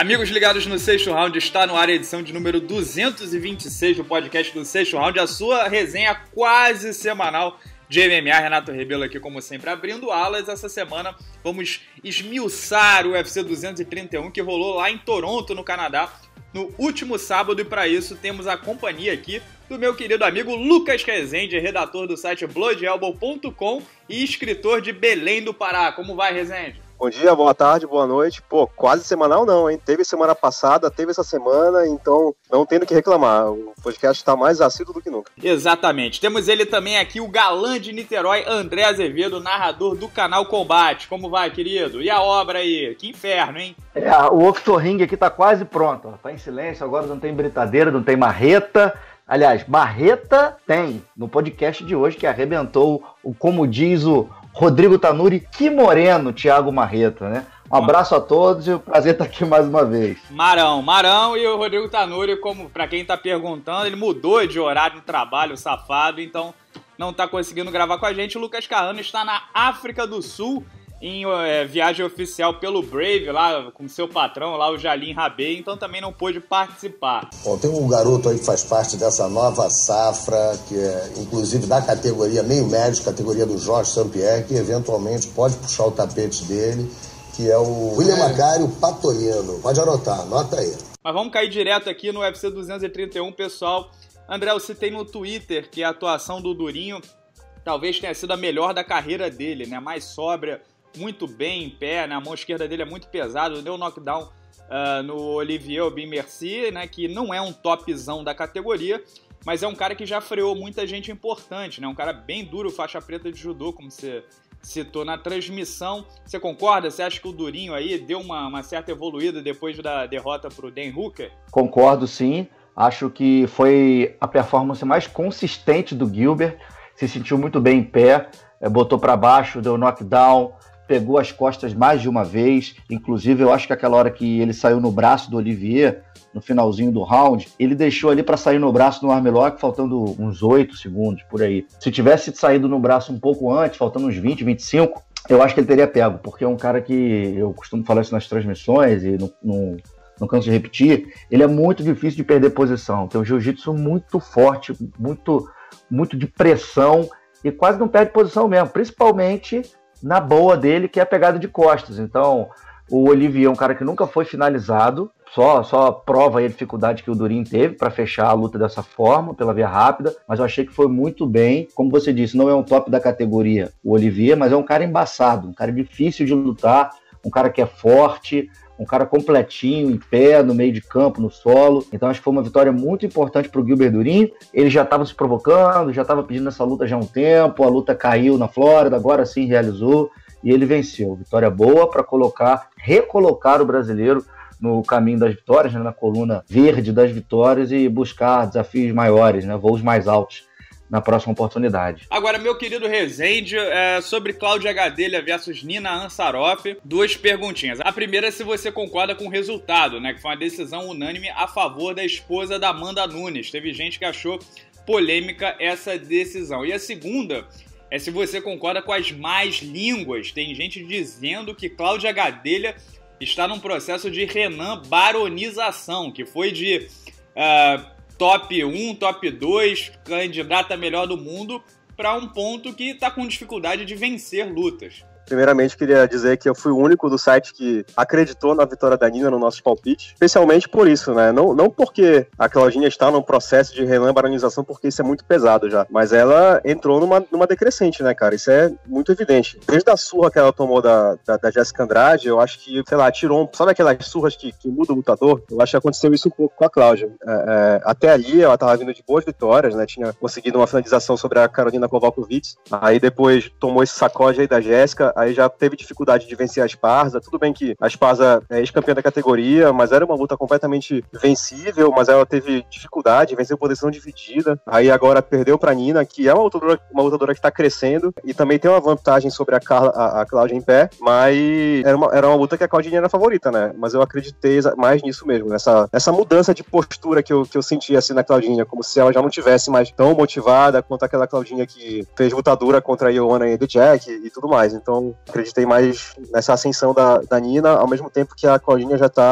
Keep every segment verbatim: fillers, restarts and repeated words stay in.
Amigos ligados no Sexto Round, está no ar a edição de número duzentos e vinte e seis do podcast do Sexto Round, a sua resenha quase semanal de M M A. Renato Rebelo aqui, como sempre, abrindo alas. Essa semana vamos esmiuçar o U F C duzentos e trinta e um que rolou lá em Toronto, no Canadá, no último sábado, e para isso temos a companhia aqui do meu querido amigo Lucas Rezende, redator do site blood elbow ponto com e escritor de Belém do Pará. Como vai, Rezende? Bom dia, boa tarde, boa noite. Pô, quase semanal não, hein? Teve semana passada, teve essa semana, então não tem do que reclamar. O podcast está mais assíduo do que nunca. Exatamente. Temos ele também aqui, o galã de Niterói, André Azevedo, narrador do canal Combate. Como vai, querido? E a obra aí? Que inferno, hein? É, o Octorring aqui tá quase pronto. Ó. Tá em silêncio, agora não tem britadeira, não tem marreta. Aliás, marreta tem. No podcast de hoje que arrebentou, o, como diz o Rodrigo Tanuri, que moreno, Thiago Marreta, né? Um abraço a todos e o prazer estar aqui mais uma vez. Marão, Marão e o Rodrigo Tanuri, como para quem tá perguntando, ele mudou de horário de trabalho, safado, então não tá conseguindo gravar com a gente. O Lucas Carrano está na África do Sul, em é, viagem oficial pelo Brave, lá com seu patrão, lá o Jalim Rabei, então também não pôde participar. Bom, tem um garoto aí que faz parte dessa nova safra, que é inclusive da categoria meio médio, categoria do Jorge Saint-Pierre, que eventualmente pode puxar o tapete dele, que é o William Macário Patolino. Pode anotar, anota aí. Mas vamos cair direto aqui no U F C duzentos e trinta e um, pessoal. André, eu citei no Twitter que a atuação do Durinho talvez tenha sido a melhor da carreira dele, né? Mais sóbria, muito bem em pé, né? A mão esquerda dele é muito pesada, deu knockdown uh, no Olivier Aubin-Mercier, né? Que não é um topzão da categoria, mas é um cara que já freou muita gente importante, né? Um cara bem duro, faixa preta de judô, como você citou na transmissão. Você concorda? Você acha que o Durinho aí deu uma, uma certa evoluída depois da derrota pro Dan Hooker? Concordo, sim. Acho que foi a performance mais consistente do Gilbert. Se sentiu muito bem em pé, botou para baixo, deu knockdown, pegou as costas mais de uma vez. Inclusive, eu acho que aquela hora que ele saiu no braço do Olivier, no finalzinho do round, ele deixou ali para sair no braço no armlock, faltando uns oito segundos, por aí. Se tivesse saído no braço um pouco antes, faltando uns vinte, vinte e cinco, eu acho que ele teria pego, porque é um cara que, eu costumo falar isso nas transmissões e no, no, não canso de repetir, ele é muito difícil de perder posição. Tem um jiu-jitsu muito forte, muito, muito de pressão, e quase não perde posição mesmo, principalmente na boa dele, que é a pegada de costas. Então, o Olivier é um cara que nunca foi finalizado, só, só prova aí a dificuldade que o Durinho teve para fechar a luta dessa forma, pela via rápida, mas eu achei que foi muito bem. Como você disse, não é um top da categoria o Olivier, mas é um cara embaçado, um cara difícil de lutar, um cara que é forte, um cara completinho, em pé, no meio de campo, no solo. Então acho que foi uma vitória muito importante para o Gilbert Durinho. Ele já estava se provocando, já estava pedindo essa luta já há um tempo, a luta caiu na Flórida, agora sim realizou e ele venceu. Vitória boa para colocar, recolocar o brasileiro no caminho das vitórias, né, na coluna verde das vitórias e buscar desafios maiores, né, voos mais altos na próxima oportunidade. Agora, meu querido Rezende, é, sobre Cláudia Gadelha versus Nina Ansaroff, duas perguntinhas. A primeira é se você concorda com o resultado, né? Que foi uma decisão unânime a favor da esposa da Amanda Nunes. Teve gente que achou polêmica essa decisão. E a segunda é se você concorda com as más línguas. Tem gente dizendo que Cláudia Gadelha está num processo de Renan baronização, que foi de Uh, top um, top dois, candidata melhor do mundo, para um ponto que está com dificuldade de vencer lutas. Primeiramente, queria dizer que eu fui o único do site que acreditou na vitória da Nina no nosso palpite, especialmente por isso, né? Não, não porque a Claudinha está num processo de Renan baronização, porque isso é muito pesado já, mas ela entrou numa, numa decrescente, né, cara? Isso é muito evidente. Desde a surra que ela tomou da, da, da Jéssica Andrade, eu acho que, sei lá, tirou um... Sabe aquelas surras que, que muda o lutador? Eu acho que aconteceu isso um pouco com a Cláudia. É, é, até ali, ela estava vindo de boas vitórias, né? Tinha conseguido uma finalização sobre a Karolina Kowalkiewicz, aí depois tomou esse sacode aí da Jéssica, aí já teve dificuldade de vencer a Esparza. Tudo bem que a Esparza é ex-campeã da categoria, mas era uma luta completamente vencível, mas ela teve dificuldade, venceu por decisão dividida. Aí agora perdeu pra Nina, que é uma lutadora, uma lutadora que tá crescendo e também tem uma vantagem sobre a, Carla, a, a Cláudia em pé, mas era uma, era uma luta que a Claudinha era a favorita, né? Mas eu acreditei mais nisso mesmo, nessa, nessa mudança de postura que eu, que eu senti assim na Claudinha, como se ela já não tivesse mais tão motivada quanto aquela Claudinha que fez lutadura contra a Joanna e a Jack e, e tudo mais. Então acreditei mais nessa ascensão da, da Nina, ao mesmo tempo que a Claudinha já tá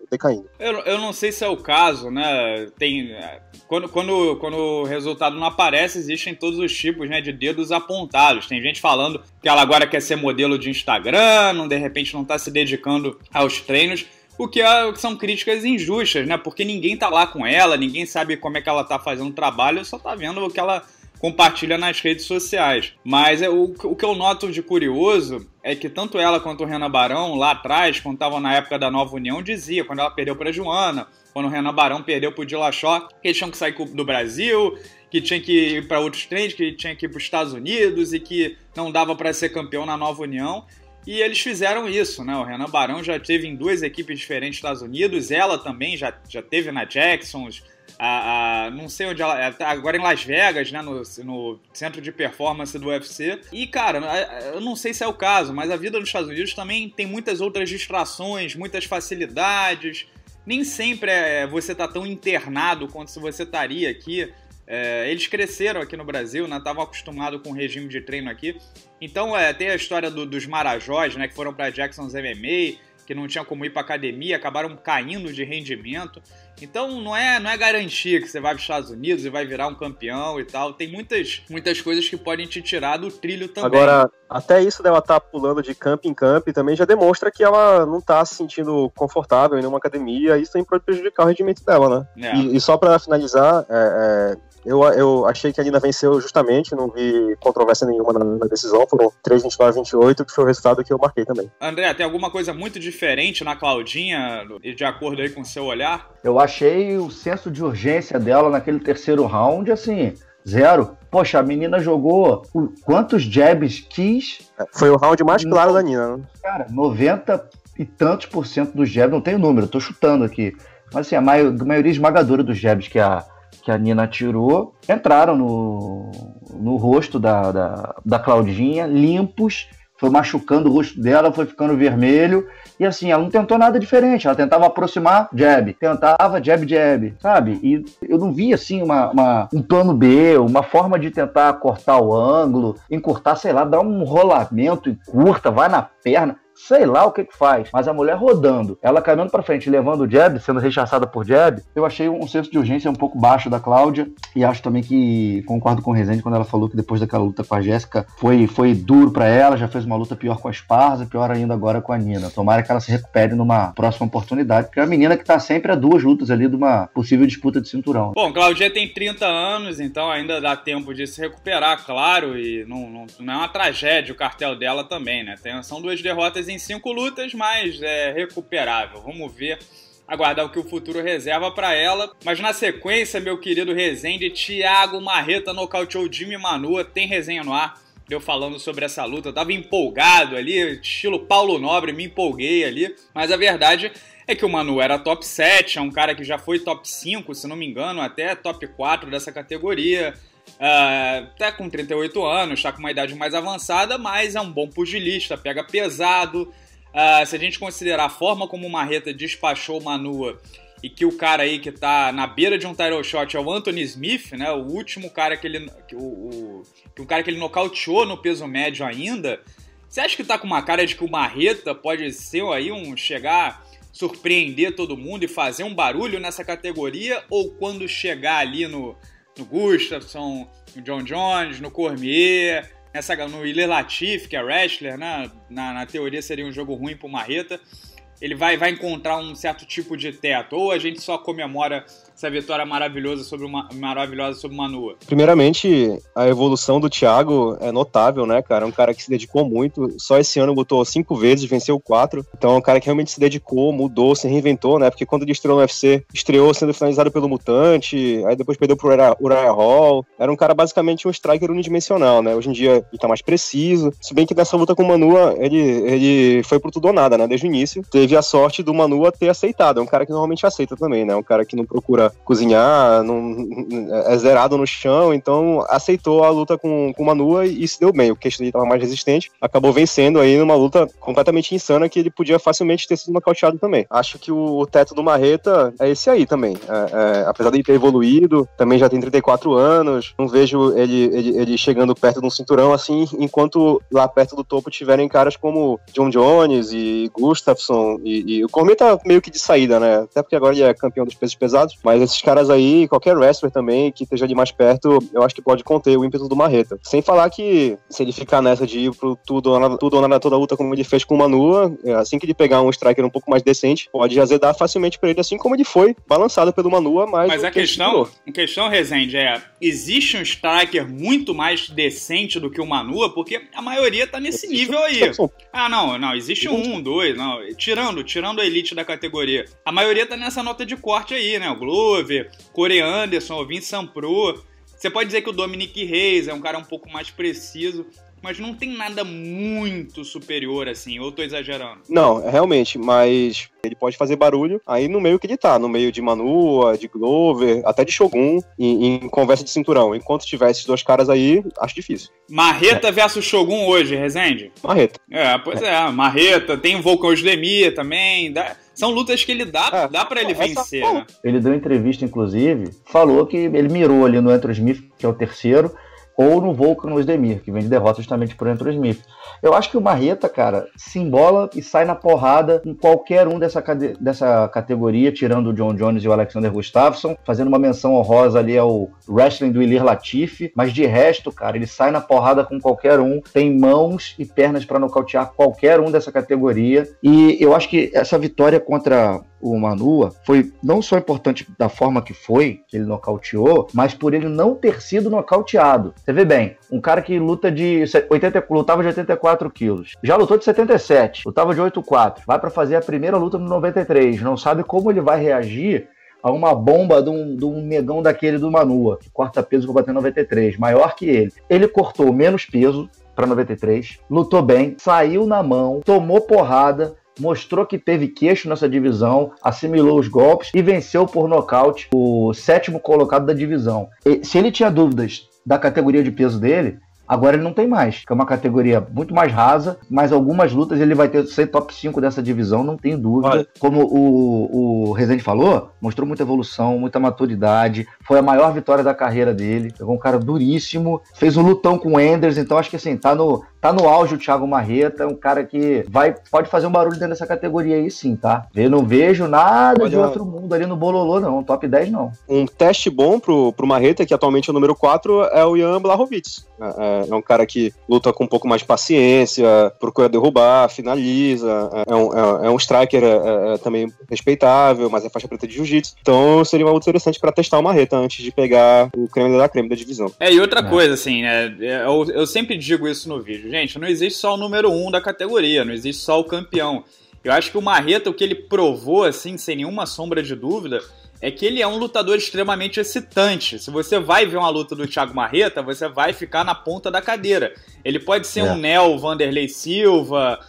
decaindo. Eu, eu não sei se é o caso, né? Tem, quando, quando, quando o resultado não aparece, existem todos os tipos, né, de dedos apontados. Tem gente falando que ela agora quer ser modelo de Instagram, não, de repente não está se dedicando aos treinos. O que, é, que são críticas injustas, né? Porque ninguém tá lá com ela, ninguém sabe como é que ela tá fazendo o trabalho, só tá vendo o que ela compartilha nas redes sociais. Mas é, o, o que eu noto de curioso é que tanto ela quanto o Renan Barão, lá atrás, quando estavam na época da Nova União, dizia, quando ela perdeu para a Joana, quando o Renan Barão perdeu para o Dillashaw, que eles tinham que sair do Brasil, que tinha que ir para outros treinos, que tinha que ir para os Estados Unidos e que não dava para ser campeão na Nova União. E eles fizeram isso, né? O Renan Barão já teve em duas equipes diferentes dos Estados Unidos, ela também já, já teve na Jacksons, a, a, não sei onde ela... Agora em Las Vegas, né? No, no centro de performance do U F C. E, cara, eu não sei se é o caso, mas a vida nos Estados Unidos também tem muitas outras distrações, muitas facilidades. Nem sempre é, você tá tão internado quanto se você estaria aqui. É, eles cresceram aqui no Brasil, né? Estavam acostumados com o regime de treino aqui. Então, é, tem a história do, dos Marajós, né? Que foram para Jackson's M M A, que não tinham como ir para academia, acabaram caindo de rendimento. Então, não é, não é garantia que você vai para os Estados Unidos e vai virar um campeão e tal. Tem muitas, muitas coisas que podem te tirar do trilho também. Agora, até isso dela estar tá pulando de camp em camp também já demonstra que ela não está se sentindo confortável em uma academia. Isso também pode prejudicar o rendimento dela, né? É. E, e só para finalizar, é, é, eu, eu achei que a Nina venceu justamente, não vi controvérsia nenhuma na, na decisão. Foram três vinte e nove a vinte e oito, que foi o resultado que eu marquei também. André, tem alguma coisa muito diferente na Claudinha, de acordo aí com o seu olhar? Eu achei o senso de urgência dela naquele terceiro round, assim, zero. Poxa, a menina jogou quantos jabs quis? Foi o round mais claro da Nina, né? Cara, noventa e tantos por cento dos jabs, não tenho número, tô chutando aqui. Mas assim, a maio, maioria esmagadora dos jabs que a, que a Nina tirou entraram no, no rosto da, da, da Claudinha, limpos, foi machucando o rosto dela, foi ficando vermelho. E assim, ela não tentou nada diferente. Ela tentava aproximar, jab. Tentava, jab, jab. Sabe? E eu não vi, assim, uma, uma, um plano B, uma forma de tentar cortar o ângulo, encurtar, sei lá, dar um rolamento e curta, vai na perna. Sei lá o que que faz, mas a mulher rodando, ela caminhando pra frente, levando o jab, sendo rechaçada por jab, eu achei um senso de urgência um pouco baixo da Cláudia, e acho também que, concordo com o Rezende quando ela falou que depois daquela luta com a Jéssica, foi, foi duro pra ela, já fez uma luta pior com a Esparza, pior ainda agora com a Nina. Tomara que ela se recupere numa próxima oportunidade, porque é uma menina que tá sempre a duas lutas ali de uma possível disputa de cinturão. Bom, Cláudia tem trinta anos, então ainda dá tempo de se recuperar, claro, e não, não, não é uma tragédia o cartel dela também, né? Tem, são duas derrotas em cinco lutas, mas é recuperável. Vamos ver, aguardar o que o futuro reserva para ela. Mas na sequência, meu querido Rezende, Thiago Marreta nocauteou Jimmy Manuwa. Tem resenha no ar, eu falando sobre essa luta. Eu tava empolgado ali, estilo Paulo Nobre, me empolguei ali. Mas a verdade é que o Manuwa era top sete, é um cara que já foi top cinco, se não me engano, até top quatro dessa categoria. Uh, até com trinta e oito anos, está com uma idade mais avançada, mas é um bom pugilista, pega pesado. Uh, se a gente considerar a forma como o Marreta despachou o Manuwa e que o cara aí que tá na beira de um title shot é o Anthony Smith, né, o último cara que ele que o, o, que o cara que ele nocauteou no peso médio ainda, você acha que tá com uma cara de que o Marreta pode ser aí um chegar, surpreender todo mundo e fazer um barulho nessa categoria, ou quando chegar ali no no Gustafsson, no John Jones, no Cormier, nessa, no Ilir Latif, que é wrestler, né? na, na teoria seria um jogo ruim pro Marreta, ele vai, vai encontrar um certo tipo de teto, ou a gente só comemora essa vitória maravilhosa sobre uma, maravilhosa sobre o Manuwa? Primeiramente, a evolução do Thiago é notável, né, cara? É um cara que se dedicou muito. Só esse ano botou cinco vezes, venceu quatro. Então é um cara que realmente se dedicou, mudou, se reinventou, né? Porque quando ele estreou no U F C, estreou sendo finalizado pelo Mutante, aí depois perdeu pro Uriah Hall. Era um cara basicamente um striker unidimensional, né? Hoje em dia ele tá mais preciso. Se bem que nessa luta com o Manuwa, ele, ele foi pro tudo ou nada, né? Desde o início. Teve a sorte do Manuwa ter aceitado. É um cara que normalmente aceita também, né? Um cara que não procura cozinhar, não, é zerado no chão, então aceitou a luta com, com o Manuwa e, e se deu bem. O queixo dele estava mais resistente, acabou vencendo aí numa luta completamente insana que ele podia facilmente ter sido nocauteado também. Acho que o, o teto do Marreta é esse aí também. É, é, apesar de ele ter evoluído, também já tem trinta e quatro anos, não vejo ele, ele, ele chegando perto de um cinturão assim, enquanto lá perto do topo tiverem caras como John Jones e Gustafsson Não, e, e o Cormier tá meio que de saída, né? Até porque agora ele é campeão dos pesos pesados, mas esses caras aí, qualquer wrestler também que esteja de mais perto, eu acho que pode conter o ímpeto do Marreta. Sem falar que se ele ficar nessa de ir pro tudo ou nada, tudo ou nada toda a luta como ele fez com o Manua, assim que ele pegar um striker um pouco mais decente, pode azedar facilmente pra ele, assim como ele foi balançado pelo Manua, mas... Mas a questão, a questão, Rezende, é, existe um striker muito mais decente do que o Manua? Porque a maioria tá nesse existe nível aí. Ah, não, não, existe um, dois, não, tirando, tirando a elite da categoria. A maioria tá nessa nota de corte aí, né? O Glover, Corey Anderson, o Vince Sampro. Você pode dizer que o Dominic Reis é um cara um pouco mais preciso, mas não tem nada muito superior assim, ou eu tô exagerando? Não, realmente, mas ele pode fazer barulho aí no meio que ele tá, no meio de Manua, de Glover, até de Shogun, em, em conversa de cinturão. Enquanto tiver esses dois caras aí, acho difícil. Marreta é. versus Shogun hoje, Rezende? Marreta. É, pois é, é Marreta, tem o Volkan Ozdemir também, dá... São lutas que ele dá, é, dá pra ele vencer, essa... né? Ele deu entrevista, inclusive, falou que ele mirou ali no Andrew Smith, que é o terceiro, ou no Volkan Ozdemir, que vem de derrota justamente por Andrew Smith. Eu acho que o Marreta, cara, se embola e sai na porrada com qualquer um dessa, cade... dessa categoria, tirando o John Jones e o Alexander Gustafsson, fazendo uma menção honrosa ali ao wrestling do Ilir Latifi, mas de resto, cara, ele sai na porrada com qualquer um, tem mãos e pernas para nocautear qualquer um dessa categoria, e eu acho que essa vitória contra o Manua foi não só importante da forma que foi, que ele nocauteou, mas por ele não ter sido nocauteado. Você vê bem, um cara que luta de oitenta, lutava de oitenta e quatro quilos, já lutou de setenta e sete, lutava de oitenta e quatro, vai para fazer a primeira luta no noventa e três, não sabe como ele vai reagir a uma bomba de um, de um negão daquele do Manua, que corta peso para bater noventa e três, maior que ele. Ele cortou menos peso para noventa e três, lutou bem, saiu na mão, tomou porrada, mostrou que teve queixo nessa divisão, assimilou os golpes e venceu por nocaute o sétimo colocado da divisão. E, se ele tinha dúvidas da categoria de peso dele, agora ele não tem mais, que é uma categoria muito mais rasa, mas algumas lutas ele vai ter ser top cinco dessa divisão, não tenho dúvida. Olha. Como o, o Rezende falou, mostrou muita evolução, muita maturidade, foi a maior vitória da carreira dele, pegou um cara duríssimo, fez um lutão com o Enders, então acho que assim, tá no, tá no auge o Thiago Marreta, é um cara que vai, pode fazer um barulho dentro dessa categoria aí sim, tá? Eu não vejo nada Olha. de outro mundo ali no bololô não, top dez não. Um teste bom pro, pro Marreta, que atualmente é o número quatro, é o Jan Blachowicz. É, é um cara que luta com um pouco mais de paciência, procura derrubar, finaliza, é um, é, é um striker é, é também respeitável, mas é faixa preta de jiu-jitsu. Então seria uma luta interessante pra testar o Marreta antes de pegar o creme da creme da divisão. É, e outra é. coisa, assim, né, eu, eu sempre digo isso no vídeo, gente, não existe só o número um da categoria, não existe só o campeão. Eu acho que o Marreta, o que ele provou, assim, sem nenhuma sombra de dúvida, é que ele é um lutador extremamente excitante. Se você vai ver uma luta do Thiago Marreta, você vai ficar na ponta da cadeira. Ele pode ser é. um Neo Vanderlei Silva,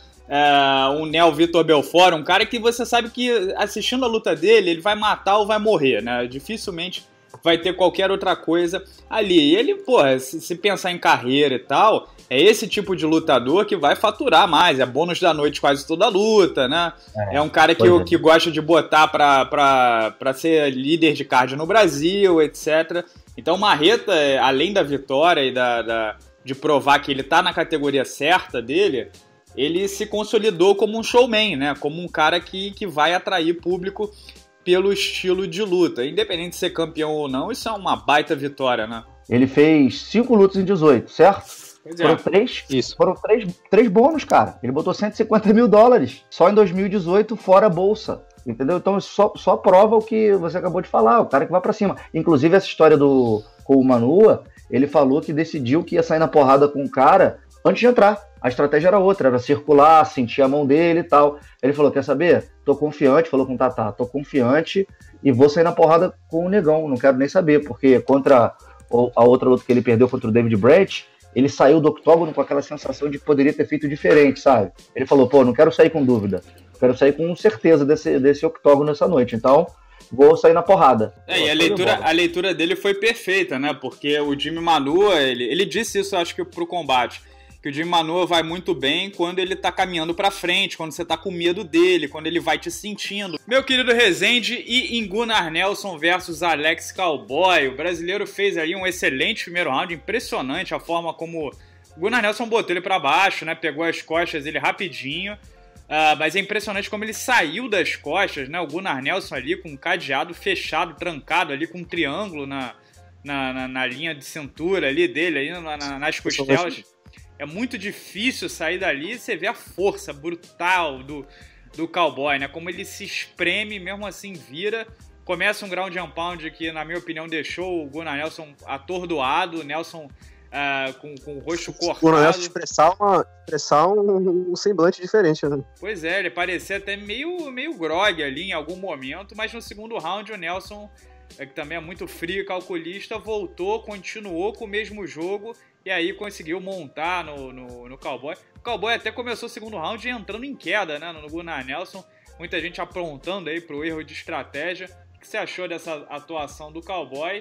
é, um Neo Vitor Belfort, um cara que você sabe que assistindo a luta dele, ele vai matar ou vai morrer, né? Dificilmente vai ter qualquer outra coisa ali. E ele, porra, se, se pensar em carreira e tal, é esse tipo de lutador que vai faturar mais, é bônus da noite quase toda luta, né? É, é um cara que, é. que gosta de botar pra, pra, pra ser líder de card no Brasil, etcétera. Então o Marreta, além da vitória e da, da, de provar que ele tá na categoria certa dele, ele se consolidou como um showman, né? Como um cara que, que vai atrair público pelo estilo de luta. Independente de ser campeão ou não, isso é uma baita vitória, né? Ele fez cinco lutas em dezoito, certo? Pois é. Foram três, isso. Foram três, três bônus, cara. Ele botou cento e cinquenta mil dólares só em dois mil e dezoito, fora a bolsa. Entendeu? Então só, só prova o que você acabou de falar, o cara que vai pra cima. Inclusive essa história do com o Manua, ele falou que decidiu que ia sair na porrada com o cara antes de entrar. A estratégia era outra, era circular, sentir a mão dele e tal. Ele falou, quer saber? Tô confiante, falou com o Tatá, tô confiante e vou sair na porrada com o negão, não quero nem saber, porque contra a outra luta que ele perdeu contra o David Branch, ele saiu do octógono com aquela sensação de que poderia ter feito diferente, sabe? Ele falou, pô, não quero sair com dúvida, quero sair com certeza desse, desse octógono essa noite, então vou sair na porrada. É, e a leitura, a leitura dele foi perfeita, né? Porque o Jimmy Manua, ele, ele disse isso, acho que pro combate, que o Jimmy Manua vai muito bem quando ele tá caminhando pra frente, quando você tá com medo dele, quando ele vai te sentindo. Meu querido Rezende e Gunnar Nelson versus Alex Cowboy. O brasileiro fez aí um excelente primeiro round, impressionante a forma como o Gunnar Nelson botou ele pra baixo, né? Pegou as costas ele rapidinho. Uh, mas é impressionante como ele saiu das costas, né? O Gunnar Nelson ali com um cadeado fechado, trancado ali com um triângulo na, na, na, na linha de cintura ali dele, ali na, na, nas costelas. É muito difícil sair dali e você vê a força brutal do, do cowboy, né? Como ele se espreme, mesmo assim vira. Começa um ground and pound que, na minha opinião, deixou o Gunnar Nelson atordoado. O Nelson uh, com, com o rosto cortado. O Gunnar Nelson expressar, uma, expressar um, um semblante diferente, né? Pois é, ele parecia até meio, meio grog ali em algum momento, mas no segundo round o Nelson, que também é muito frio e calculista, voltou, continuou com o mesmo jogo e aí conseguiu montar no, no, no Cowboy. O Cowboy até começou o segundo round entrando em queda, né, no Gunnar Nelson. Muita gente aprontando aí pro erro de estratégia. O que você achou dessa atuação do Cowboy?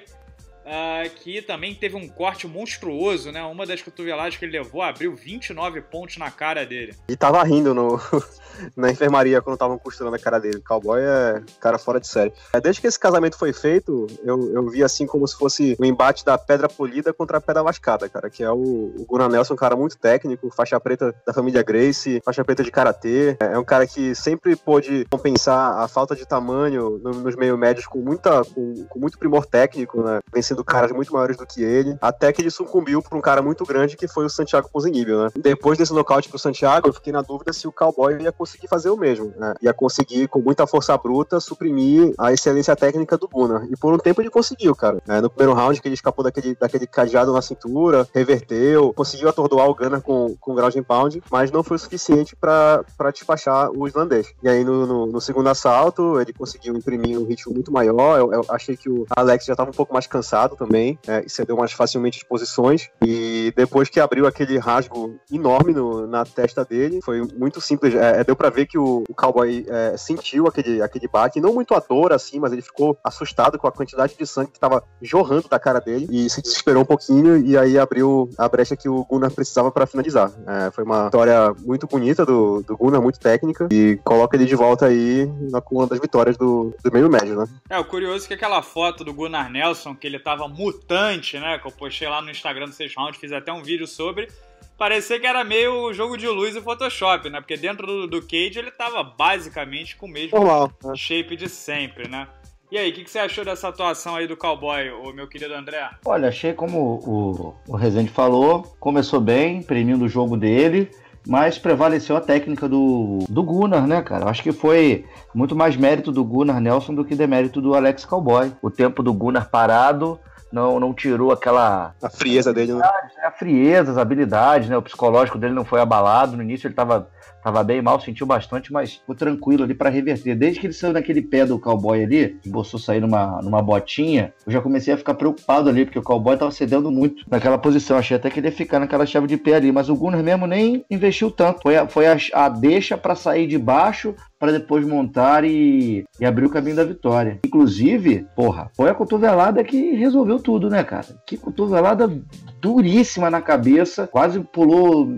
Uh, que também teve um corte monstruoso, né? Uma das cotoveladas que ele levou abriu vinte e nove pontos na cara dele. E tava rindo no, na enfermaria quando estavam costurando a cara dele. O Cowboy é cara fora de série. Desde que esse casamento foi feito, eu, eu vi assim como se fosse o embate da pedra polida contra a pedra lascada, cara. Que é o, o Gunnar Nelson, um cara muito técnico, faixa preta da família Gracie, faixa preta de karatê. É um cara que sempre pôde compensar a falta de tamanho no, nos meio médios com, muita, com, com muito primor técnico, né? Vencendo caras muito maiores do que ele, até que ele sucumbiu para um cara muito grande que foi o Santiago Ponzinibbio, né? Depois desse nocaute pro Santiago, eu fiquei na dúvida se o Cowboy ia conseguir fazer o mesmo, né? Ia conseguir, com muita força bruta, suprimir a excelência técnica do Gunnar. E por um tempo ele conseguiu, cara. É, no primeiro round, que ele escapou daquele, daquele cadeado na cintura, reverteu, conseguiu atordoar o Gunnar com, com ground and pound, mas não foi o suficiente para despachar o islandês. E aí, no, no, no segundo assalto, ele conseguiu imprimir um ritmo muito maior. Eu, eu achei que o Alex já estava um pouco mais cansado também, é, e cedeu mais facilmente as posições, e depois que abriu aquele rasgo enorme no, na testa dele, foi muito simples, é, deu pra ver que o, o Cowboy é, sentiu aquele, aquele baque, não muito a dor assim, mas ele ficou assustado com a quantidade de sangue que tava jorrando da cara dele, e se desesperou um pouquinho, e aí abriu a brecha que o Gunnar precisava pra finalizar. É, foi uma vitória muito bonita do, do Gunnar, muito técnica, e coloca ele de volta aí na coluna das vitórias do, do meio médio, né? É, o curioso é que aquela foto do Gunnar Nelson, que ele tava mutante, né, que eu postei lá no Instagram do seis round, fiz até um vídeo sobre, parecia que era meio jogo de luz e Photoshop, né, porque dentro do, do cage ele tava basicamente com o mesmo Normal, né? shape de sempre, né. E aí, o que, que você achou dessa atuação aí do Cowboy, o meu querido André? Olha, achei como o, o Rezende falou, começou bem, imprimindo o jogo dele, mas prevaleceu a técnica do, do Gunnar, né, cara? Acho que foi muito mais mérito do Gunnar Nelson do que demérito do Alex Cowboy. O tempo do Gunnar parado não, não tirou aquela... A frieza dele, né? A frieza, as habilidades, né? O psicológico dele não foi abalado. No início ele tava, tava bem mal, sentiu bastante, mas ficou tranquilo ali pra reverter. Desde que ele saiu daquele pé do Cowboy ali, esboçou sair numa, numa botinha, eu já comecei a ficar preocupado ali, porque o Cowboy tava cedendo muito naquela posição. Achei até que ele ia ficar naquela chave de pé ali, mas o Gunnar mesmo nem investiu tanto. Foi a, foi a, a deixa pra sair de baixo, para depois montar e, e abrir o caminho da vitória. Inclusive, porra, foi a cotovelada que resolveu tudo, né, cara? Que cotovelada duríssima na cabeça, quase pulou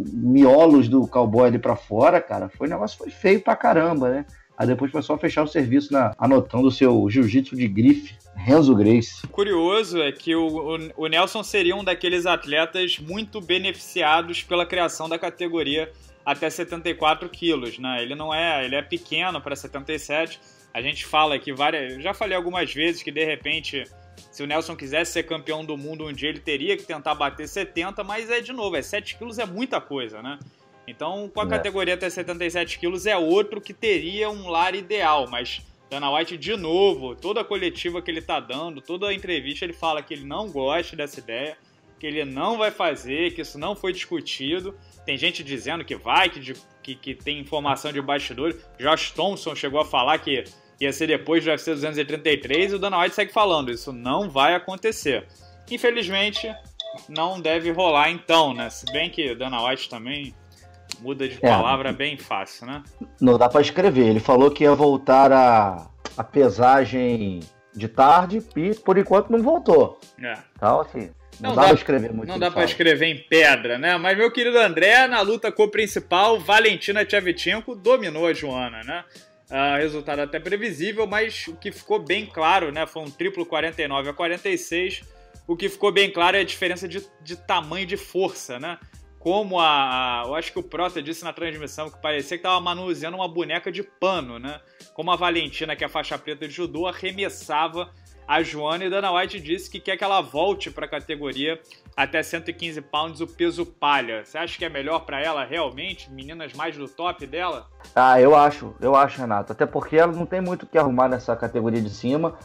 miolos do Cowboy ali pra fora, cara. Foi, o negócio foi feio pra caramba, né? Aí depois foi só fechar o serviço na, anotando o seu jiu-jitsu de grife, Renzo Gracie. Curioso é que o, o, o Nelson seria um daqueles atletas muito beneficiados pela criação da categoria até setenta e quatro quilos, né? Ele não é, ele é pequeno para setenta e sete. A gente fala aqui várias, eu já falei algumas vezes que de repente, se o Nelson quisesse ser campeão do mundo um dia, ele teria que tentar bater setenta, mas é de novo, é sete quilos é muita coisa, né? Então, com a é. categoria até setenta e sete quilos é outro que teria um lar ideal, mas Dana White, de novo, toda a coletiva que ele tá dando, toda a entrevista, ele fala que ele não gosta dessa ideia, que ele não vai fazer, que isso não foi discutido. Tem gente dizendo que vai, que, que, que tem informação de bastidores. Josh Thompson chegou a falar que ia ser depois do U F C duzentos e trinta e três e o Dana White segue falando. Isso não vai acontecer. Infelizmente, não deve rolar então, né? Se bem que o Dana White também muda de palavra é, bem fácil, né? Não dá pra escrever. Ele falou que ia voltar a, a pesagem de tarde e por enquanto não voltou. É. Então, assim... Não, não dá, dá pra escrever muito. Não dá pra escrever em pedra, né? Mas, meu querido André, na luta co-principal, Valentina Shevchenko dominou a Joana, né? Uh, resultado até previsível, mas o que ficou bem claro, né? Foi um triplo quarenta e nove a quarenta e seis. O que ficou bem claro é a diferença de, de tamanho e de força, né? como a, a... Eu acho que o Prota disse na transmissão que parecia que tava manuseando uma boneca de pano, né? Como a Valentina, que é a faixa preta de judô, arremessava a Joana, e Dana White disse que quer que ela volte para a categoria até cento e quinze pounds, o peso palha. Você acha que é melhor para ela realmente? Meninas mais do top dela? Ah, eu acho, eu acho, Renato. Até porque ela não tem muito o que arrumar nessa categoria de cima.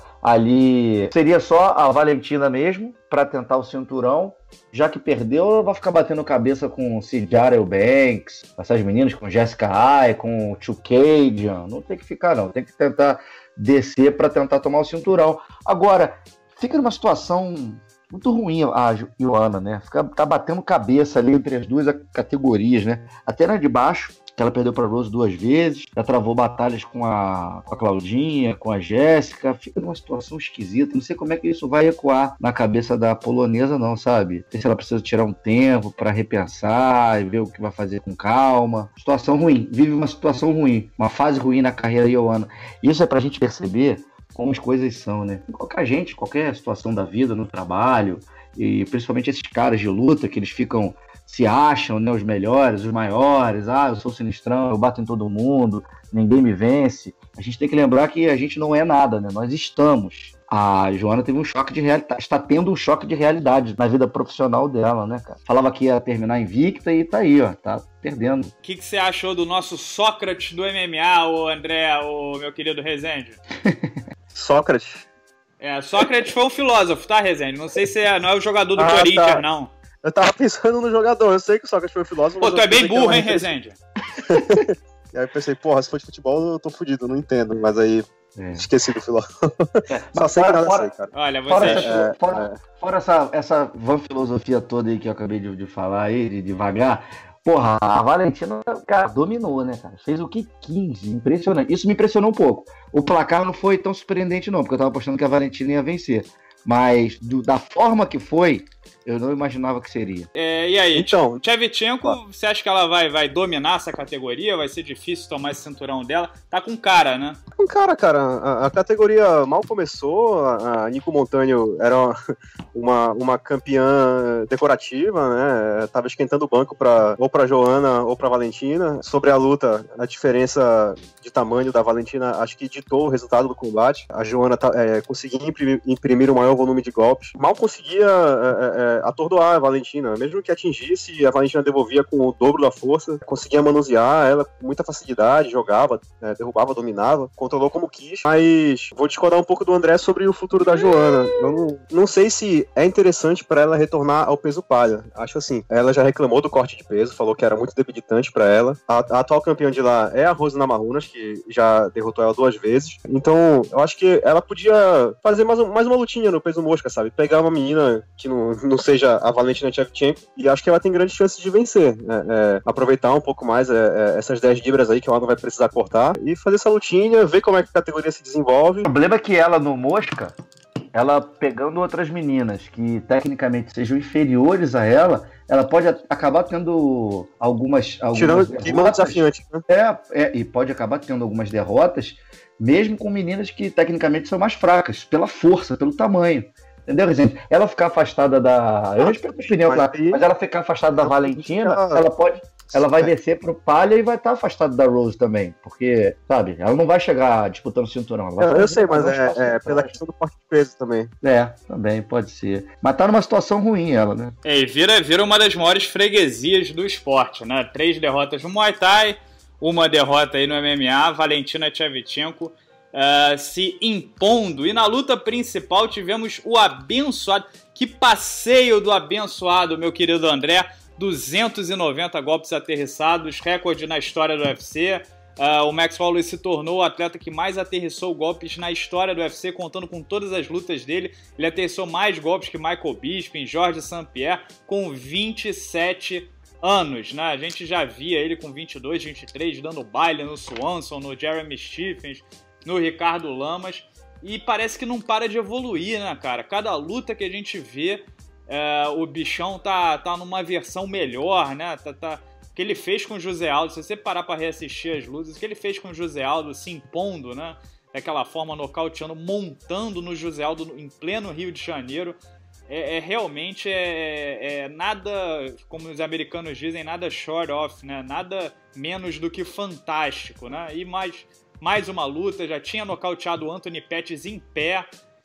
Ali seria só a Valentina mesmo para tentar o cinturão. Já que perdeu, ela vai ficar batendo cabeça com Sijara Eubanks, essas meninas, com Jessica Ai, com Chukadian. Não tem que ficar, não. Tem que tentar descer para tentar tomar o cinturão. Agora, fica numa situação muito ruim a Joana, né? Fica, tá batendo cabeça ali entre as duas categorias, né? Até na de baixo, que ela perdeu para a Rose duas vezes, já travou batalhas com a, com a Claudinha, com a Jéssica, fica numa situação esquisita, não sei como é que isso vai ecoar na cabeça da polonesa não, sabe? Não sei se ela precisa tirar um tempo para repensar e ver o que vai fazer com calma. Situação ruim, vive uma situação ruim, uma fase ruim na carreira da Joana. Isso é pra gente perceber como as coisas são, né? Qualquer gente, qualquer situação da vida, no trabalho, e principalmente esses caras de luta que eles ficam, se acham, né, os melhores, os maiores, ah, eu sou sinistrão, eu bato em todo mundo, ninguém me vence. A gente tem que lembrar que a gente não é nada, né? Nós estamos. A Joana teve um choque de realidade, está tendo um choque de realidade na vida profissional dela, né, cara? Falava que ia terminar invicta e tá aí, ó, tá perdendo. O que, que você achou do nosso Sócrates do M M A, o André, o meu querido Rezende? Sócrates? É, Sócrates foi um filósofo, tá, Rezende? Não sei se é, não é o jogador do ah, Corinthians, tá. não. Eu tava pensando no jogador, eu sei que o Sócrates foi um filósofo. Pô, tu é bem burro, hein, Rezende? E aí eu pensei, porra, se for de futebol eu tô fudido, eu não entendo, mas aí é. esqueci do filósofo. É. Só sei que nada sei, cara. Olha, você... Fora, essa, é, fora, é. fora essa, essa van filosofia toda aí que eu acabei de, de falar aí, de devagar, porra, a Valentina, cara, dominou, né, cara? Fez o que quinze, impressionante. Isso me impressionou um pouco. O placar não foi tão surpreendente não, porque eu tava apostando que a Valentina ia vencer. Mas do, da forma que foi, eu não imaginava que seria. É, e aí, então, Shevchenko, você acha que ela vai, vai dominar essa categoria? Vai ser difícil tomar esse cinturão dela? Tá com cara, né? Com cara, cara. A, a categoria mal começou. A, a Nico Montanho era uma, uma, uma campeã decorativa, né? Tava esquentando o banco pra, ou pra Joana ou pra Valentina. Sobre a luta, a diferença de tamanho da Valentina acho que ditou o resultado do combate. A Joana tá, é, conseguia imprimir, imprimir o maior volume de golpes. Mal conseguia é, é, atordoar a Valentina. Mesmo que atingisse, a Valentina devolvia com o dobro da força. Conseguia manusear ela com muita facilidade, jogava, é, derrubava, dominava, controlou como quis. Mas vou discordar um pouco do André sobre o futuro da Joana. Eu não, não sei se é interessante pra ela retornar ao peso palha. Acho assim, ela já reclamou do corte de peso, falou que era muito debilitante pra ela. A, a atual campeã de lá é a Rose Namajunas, que já derrotou ela duas vezes. Então, eu acho que ela podia fazer mais, mais uma lutinha no peso mosca, sabe? Pegar uma menina que não, não seja a Valentina Shevchenko, e acho que ela tem grandes chances de vencer. É, é, aproveitar um pouco mais é, é, essas dez libras aí que ela não vai precisar cortar e fazer essa lutinha, ver como é que a categoria se desenvolve. O problema é que ela no mosca, ela pegando outras meninas que tecnicamente sejam inferiores a ela, ela pode acabar tendo algumas, algumas Tirando derrotas. desafiante, né? É, é, e pode acabar tendo algumas derrotas, mesmo com meninas que tecnicamente são mais fracas, pela força, pelo tamanho. Entendeu, gente? Ela ficar afastada da... Eu respeito a opinião, claro, mas, mas ela ficar afastada da Valentina, ela pode... Ela vai descer pro palha e vai estar afastada da Rose também, porque, sabe, ela não vai chegar disputando o cinturão. Ela vai eu, eu sei, mas um é, é pela questão do corte de peso também. É, também pode ser. Mas tá numa situação ruim ela, né? É, e vira, vira uma das maiores freguesias do esporte, né? Três derrotas no Muay Thai, uma derrota aí no M M A, Valentina Shevchenko uh, se impondo. E na luta principal tivemos o abençoado, que passeio do abençoado, meu querido André, duzentos e noventa golpes aterrissados, recorde na história do U F C. Uh, o Max Holloway se tornou o atleta que mais aterrissou golpes na história do U F C, contando com todas as lutas dele. Ele aterrissou mais golpes que Michael Bisping, Georges Saint-Pierre, com vinte e sete anos, né? A gente já via ele com vinte e dois, vinte e três, dando baile no Swanson, no Jeremy Stephens, no Ricardo Lamas. E parece que não para de evoluir, né, cara? Cada luta que a gente vê, É, o bichão tá, tá numa versão melhor, né? Tá, tá... O que ele fez com o José Aldo, se você parar pra reassistir as lutas, o que ele fez com o José Aldo, se impondo, né? Daquela forma, nocauteando, montando no José Aldo em pleno Rio de Janeiro. é, é realmente é, é nada, como os americanos dizem, nada short of, né? Nada menos do que fantástico, né? E mais, mais uma luta, já tinha nocauteado o Anthony Pettis em pé.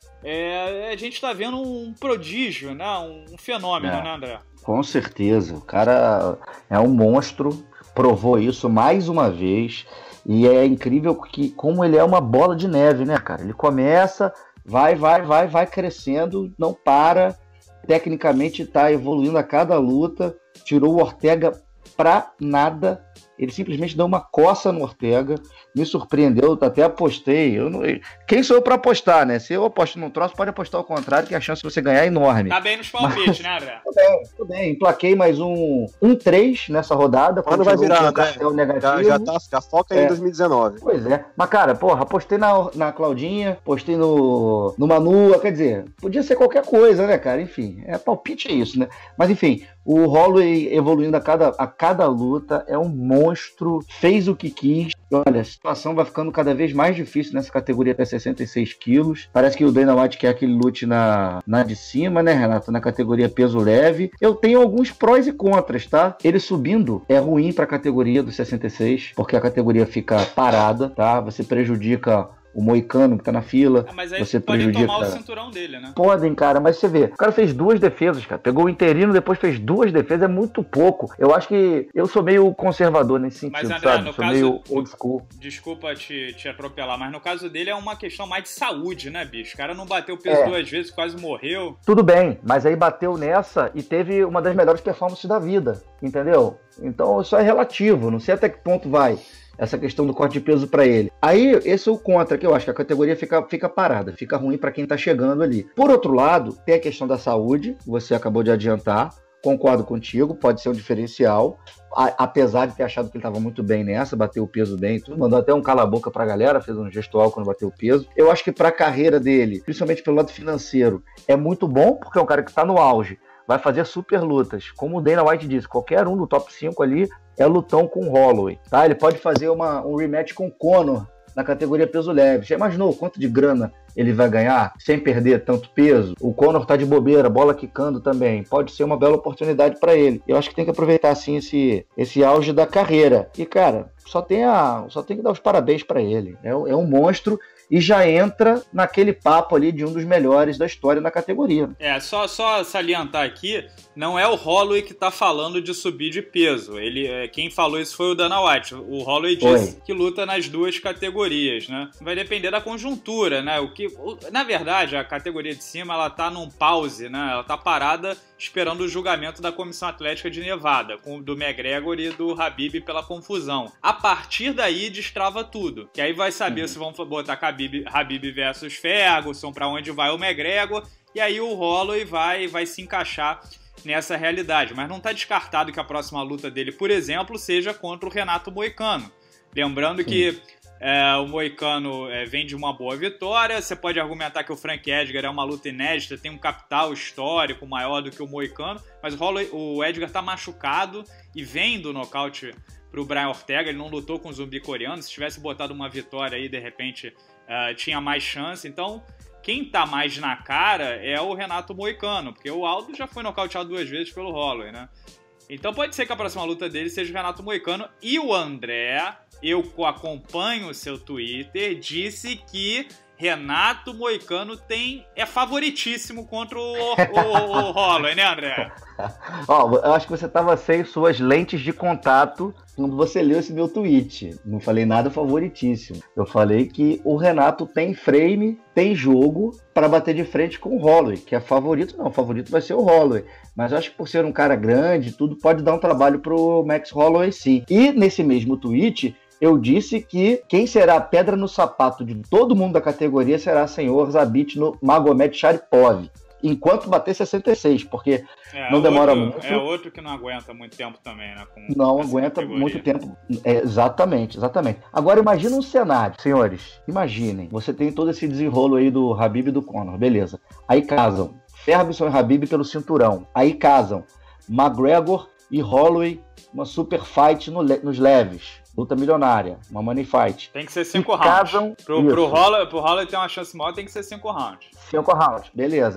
É, a gente tá vendo um prodígio, né? Um fenômeno, é, né, André? Com certeza. O cara é um monstro, provou isso mais uma vez. E é incrível que, como ele é uma bola de neve, né, cara? Ele começa, vai, vai, vai, vai crescendo, não para. Tecnicamente tá evoluindo a cada luta. Tirou o Ortega pra nada. Ele simplesmente deu uma coça no Ortega. Me surpreendeu, até apostei. Eu não... Quem sou eu pra apostar, né? Se eu aposto num troço, pode apostar ao contrário, que a chance de você ganhar é enorme. Tá bem nos palpites, Mas... né, André? Tudo bem, tudo bem. Emplaquei mais um um três nessa rodada. Quando vai virar, um né? Já, já tá, já foca é. em dois mil e dezenove. Pois é. Mas, cara, porra, apostei na, na Claudinha, apostei no, no Manu, quer dizer, podia ser qualquer coisa, né, cara? Enfim, é palpite é isso, né? Mas, enfim, o Holloway evoluindo a cada, a cada luta, é um monstro, fez o que quis. Olha, a situação vai ficando cada vez mais difícil nessa categoria até sessenta e seis quilos. Parece que o Dana White quer que ele lute na, na de cima, né, Renato? Na categoria peso leve. Eu tenho alguns prós e contras, tá? Ele subindo é ruim pra categoria dos sessenta e seis, porque a categoria fica parada, tá? Você prejudica o moicano que tá na fila. Ah, mas aí você podem prejudica... tomar o cinturão dele, né? Podem, cara, mas você vê, o cara fez duas defesas, cara. Pegou o interino, depois fez duas defesas, é muito pouco. Eu acho que eu sou meio conservador nesse sentido, mas, André, sabe? No sou caso, meio old school. Desculpa te, te atropelar, mas no caso dele é uma questão mais de saúde, né, bicho? O cara não bateu o peso é. duas vezes, quase morreu. Tudo bem, mas aí bateu nessa e teve uma das melhores performances da vida, entendeu? Então isso é relativo, não sei até que ponto vai essa questão do corte de peso para ele. Aí, esse é o contra, que eu acho que a categoria fica, fica parada, fica ruim para quem tá chegando ali. Por outro lado, tem a questão da saúde, você acabou de adiantar, concordo contigo, pode ser um diferencial, a, apesar de ter achado que ele estava muito bem nessa, bateu o peso bem, tudo, mandou até um cala-boca pra galera, fez um gestual quando bateu o peso. Eu acho que pra carreira dele, principalmente pelo lado financeiro, é muito bom, porque é um cara que tá no auge, vai fazer super lutas. Como o Dana White disse, qualquer um do top cinco ali é lutão com o Holloway, tá? Ele pode fazer uma, um rematch com o Conor na categoria peso leve. Já imaginou quanto de grana ele vai ganhar sem perder tanto peso? O Conor tá de bobeira, bola quicando também. Pode ser uma bela oportunidade para ele. Eu acho que tem que aproveitar assim esse, esse auge da carreira. E, cara, só tem, a, só tem que dar os parabéns para ele. É, é um monstro. E já entra naquele papo ali de um dos melhores da história na categoria. É, só, só salientar aqui, não é o Holloway que tá falando de subir de peso. Ele, quem falou isso foi o Dana White. O Holloway disse Oi. que luta nas duas categorias, né? Vai depender da conjuntura, né? O que, na verdade, a categoria de cima, ela tá num pause, né? Ela tá parada esperando o julgamento da Comissão Atlética de Nevada, com, do McGregor e do Khabib pela confusão. A partir daí, destrava tudo. Que aí vai saber uhum. se vão botar Khabib, Khabib versus Ferguson, pra onde vai o McGregor, e aí o Holloway vai, vai se encaixar nessa realidade. Mas não tá descartado que a próxima luta dele, por exemplo, seja contra o Renato Moicano. Lembrando Sim. que É, o Moicano é, vem de uma boa vitória. Você pode argumentar que o Frank Edgar é uma luta inédita, tem um capital histórico maior do que o Moicano, mas o, Holloway, o Edgar tá machucado e vem do nocaute pro Brian Ortega. Ele não lutou com o zumbi coreano. Se tivesse botado uma vitória aí, de repente uh, tinha mais chance. Então, quem tá mais na cara é o Renato Moicano, porque o Aldo já foi nocauteado duas vezes pelo Holloway, né? Então pode ser que a próxima luta dele seja o Renato Moicano. E o André, eu acompanho o seu Twitter, disse que Renato Moicano tem, é favoritíssimo contra o, o, o, o Holloway, né, André? Ó, eu acho que você tava sem suas lentes de contato quando você leu esse meu tweet. Não falei nada favoritíssimo. Eu falei que o Renato tem frame, tem jogo para bater de frente com o Holloway, que é favorito. Não, o favorito vai ser o Holloway. Mas eu acho que por ser um cara grande, tudo pode dar um trabalho pro Max Holloway, sim. E nesse mesmo tweet, eu disse que quem será a pedra no sapato de todo mundo da categoria será o senhor Zabit no Magomed Sharipov, enquanto bater sessenta e seis, porque é, não demora outro, muito. É outro que não aguenta muito tempo também, né? Com não aguenta categoria. muito tempo. É, exatamente, exatamente. Agora imagina um cenário, senhores. Imaginem, você tem todo esse desenrolo aí do Khabib e do Conor, beleza. Aí casam Ferguson e Khabib pelo cinturão. Aí casam McGregor e Holloway, uma super fight no, nos leves. Luta milionária, uma money fight. Tem que ser cinco e rounds. Casam, pro, pro, Holloway, pro Holloway ter uma chance maior, tem que ser cinco rounds. Cinco rounds, beleza.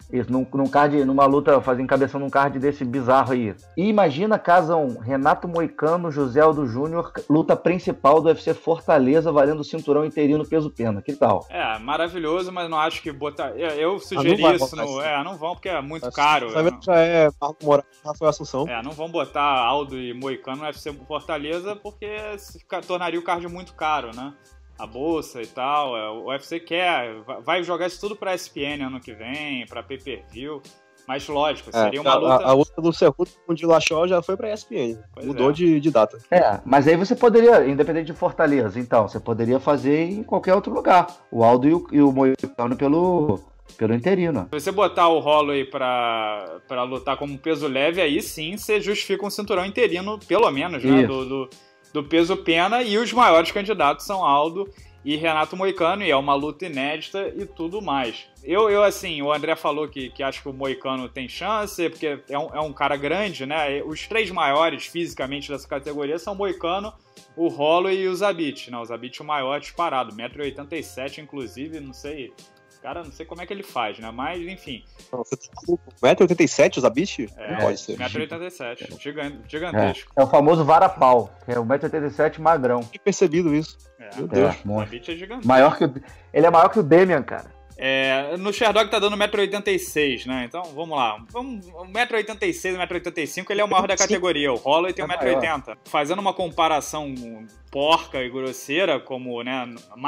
Isso, num, num card, numa luta, fazendo cabeção num card desse bizarro aí. E imagina casam Renato Moicano, José Aldo Júnior, luta principal do U F C Fortaleza, valendo o cinturão interino peso pena. Que tal? É, maravilhoso, mas não acho que botar... Eu sugeri ah, isso no... É, não vão porque é muito mas, caro. Sabe que já é Marco Moraes, Rafael Assunção. É, não vão botar Aldo e Moicano no U F C Fortaleza porque tornaria o card muito caro, né? A bolsa e tal, o U F C quer, vai jogar isso tudo pra E S P N ano que vem, pra pay-per-view, mas lógico, seria é, uma luta... A, a luta do Cerruto com o Dillashaw já foi pra E S P N, pois mudou é. de, de data. É, mas aí você poderia, independente de Fortaleza, então, você poderia fazer em qualquer outro lugar, o Aldo e o, e o Moicano pelo... pelo interino. Se você botar o Holloway pra, pra lutar como peso leve, aí sim você justifica um cinturão interino, pelo menos, né, do... do... do peso pena, e os maiores candidatos são Aldo e Renato Moicano, e é uma luta inédita e tudo mais. Eu, eu assim, o André falou que, que acho que o Moicano tem chance, porque é um, é um cara grande, né? Os três maiores fisicamente dessa categoria são o Moicano, o Holloway e o Zabit, né? O Zabit é o maior disparado, um metro e oitenta e sete, inclusive, não sei... Cara, não sei como é que ele faz, né? Mas, enfim. Você tá com um metro e oitenta e sete, o Zabit? É, pode ser. um metro e oitenta e sete. Gigantesco. É, é o famoso vara-pau, que é um metro e oitenta e sete magrão. Tinha percebido isso. É. Meu Deus. É, o Zabit é gigantesco. Maior que o... Ele é maior que o Demian, cara. É, no Sherdog tá dando um metro e oitenta e seis, né? Então, vamos lá. Vamos, um metro e oitenta e seis, um metro e oitenta e cinco, ele é o maior da categoria. O Holloway tem um metro e oitenta. Fazendo uma comparação porca e grosseira, como, né,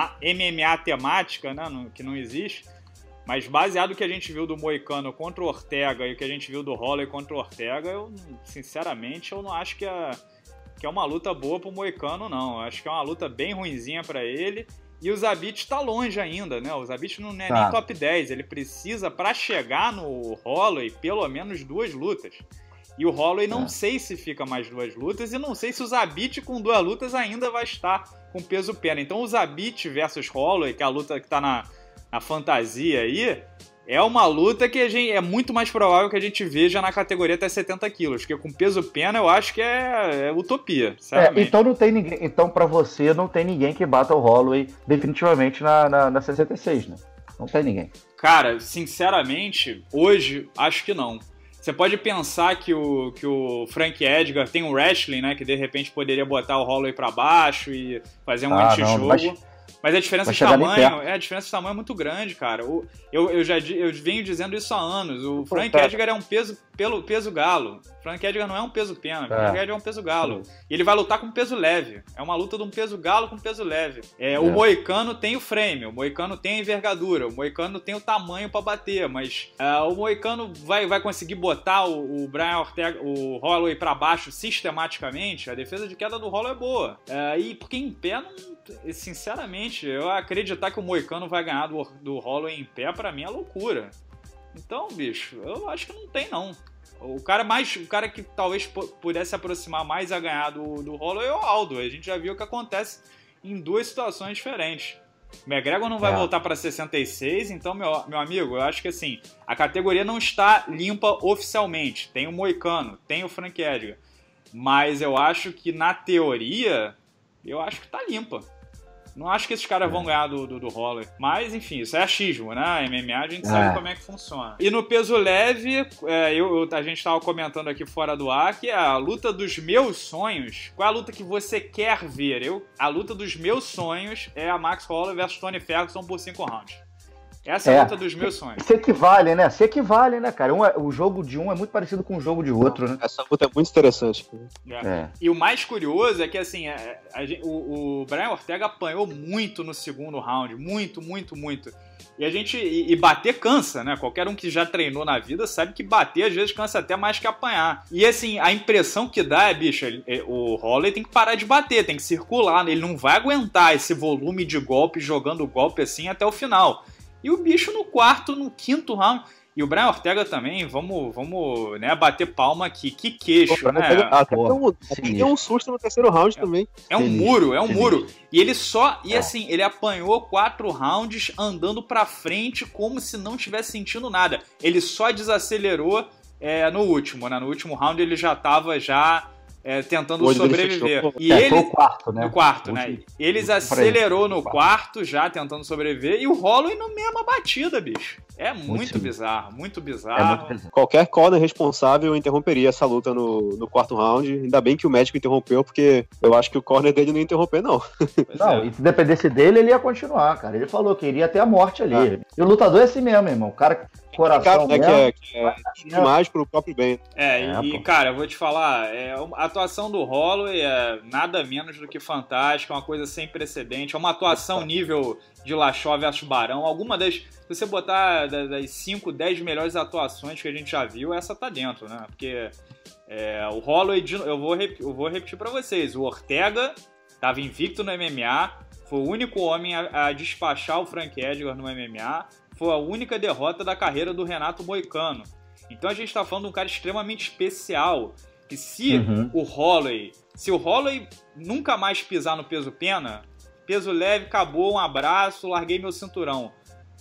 M M A temática, né, que não existe, mas baseado no que a gente viu do Moicano contra o Ortega e o que a gente viu do Holloway contra o Ortega, eu, sinceramente, eu não acho que é, que é uma luta boa pro Moicano, não. Eu acho que é uma luta bem ruinzinha pra ele. E o Zabit tá longe ainda, né? O Zabit não é tá. nem top dez. Ele precisa, pra chegar no Holloway, pelo menos duas lutas. E o Holloway não é. sei se fica mais duas lutas, e não sei se o Zabit com duas lutas ainda vai estar com peso pena. Então o Zabit versus Holloway, que é a luta que tá na, na fantasia aí, é uma luta que a gente, é muito mais provável que a gente veja na categoria até setenta quilos, porque com peso pena eu acho que é, é utopia, é, então não tem ninguém, então pra você não tem ninguém que bata o Holloway definitivamente na, na, na sessenta e seis, né? Não tem ninguém. Cara, sinceramente, hoje acho que não. Você pode pensar que o, que o Frank Edgar tem um wrestling, né, que de repente poderia botar o Holloway pra baixo e fazer um ah, antijogo. Não, mas... Mas a diferença de tamanho, é, a diferença de tamanho é muito grande, cara. O, eu, eu já eu venho dizendo isso há anos. O Frank Edgar é um peso pelo peso galo. O Frank Edgar não é um peso pena. O Frank Edgar é um peso galo. E ele vai lutar com peso leve. É uma luta de um peso galo com peso leve. É, é. O Moicano tem o frame, o Moicano tem a envergadura, o Moicano tem o tamanho pra bater, mas uh, o Moicano vai, vai conseguir botar o, o Brian Ortega, o Holloway pra baixo sistematicamente. A defesa de queda do Holloway é boa. Uh, e porque em pé não... Sinceramente, eu acreditar que o Moicano vai ganhar do, do Holloway em pé, pra mim é loucura. Então, bicho, eu acho que não tem, não. O cara, mais, o cara que talvez pudesse aproximar mais a ganhar do, do Holloway é o Aldo. A gente já viu o que acontece em duas situações diferentes. O McGregor não vai é. voltar pra sessenta e seis, então, meu, meu amigo, eu acho que assim, a categoria não está limpa oficialmente. Tem o Moicano, tem o Frank Edgar. Mas eu acho que, na teoria, eu acho que tá limpa. Não acho que esses caras é. vão ganhar do, do, do Holloway. Mas, enfim, isso é achismo, né? M M A a gente é. sabe como é que funciona. E no peso leve, é, eu, eu, a gente tava comentando aqui fora do ar, que é a luta dos meus sonhos. Qual é a luta que você quer ver? Eu, a luta dos meus sonhos é a Max Holloway versus Tony Ferguson por cinco rounds. Essa é a luta dos meus sonhos. Se equivale, né? Se equivale, né, cara? Um é, o jogo de um é muito parecido com o jogo de outro, né? Essa luta é muito interessante. É. É. E o mais curioso é que, assim, a, a, o, o Brian Ortega apanhou muito no segundo round. Muito, muito, muito. E a gente... E, e bater cansa, né? Qualquer um que já treinou na vida sabe que bater, às vezes, cansa até mais que apanhar. E, assim, a impressão que dá é, bicho, ele, o Holloway tem que parar de bater, tem que circular. Ele não vai aguentar esse volume de golpe, jogando golpe assim até o final. E o bicho no quarto, no quinto round. E o Brian Ortega também, vamos, vamos né, bater palma aqui. Que queixo, Pô, né? Até um, deu um susto no terceiro round é, também. É um Sinistro. muro, é um Sinistro. muro. E ele só, e assim, ele apanhou quatro rounds andando pra frente como se não tivesse sentindo nada. Ele só desacelerou é, no último, né? No último round ele já tava já é, tentando O olho dele sobreviver. fechou. E É, ele, foi o quarto, né? no quarto, O né? último- Eles último pra ele. acelerou no Quarto. quarto já, tentando sobreviver, e o Holloway no mesma batida, bicho. É muito sim. bizarro, muito É bizarro. muito pesado. Qualquer corner responsável interromperia essa luta no, no quarto round. Ainda bem que o médico interrompeu, porque eu acho que o corner dele não ia interromper, não. Pois Não, é. e se dependesse dele, ele ia continuar, cara. Ele falou que iria até a morte ali. Ah. E o lutador é assim mesmo, irmão. O cara com coração Cara, né, que mesmo. é, que é demais pro próprio bem. É, É, e, pô. cara, eu vou te falar, é, a atuação do Holloway é nada menos do que fantástica, é uma coisa sem precedente, é uma atuação nível de Lachó versus Barão, alguma das, se você botar da- das cinco, dez melhores atuações que a gente já viu, essa tá dentro, né, porque é, o Holloway, de- eu vou, rep- eu vou repetir pra vocês, o Ortega tava invicto no M M A, foi o único homem a, a despachar o Frank Edgar no M M A, foi a única derrota da carreira do Renato Moicano. Então a gente está falando de um cara extremamente especial. E se Uhum. o Holloway, se o Holloway nunca mais pisar no peso pena, peso leve, acabou, um abraço, larguei meu cinturão.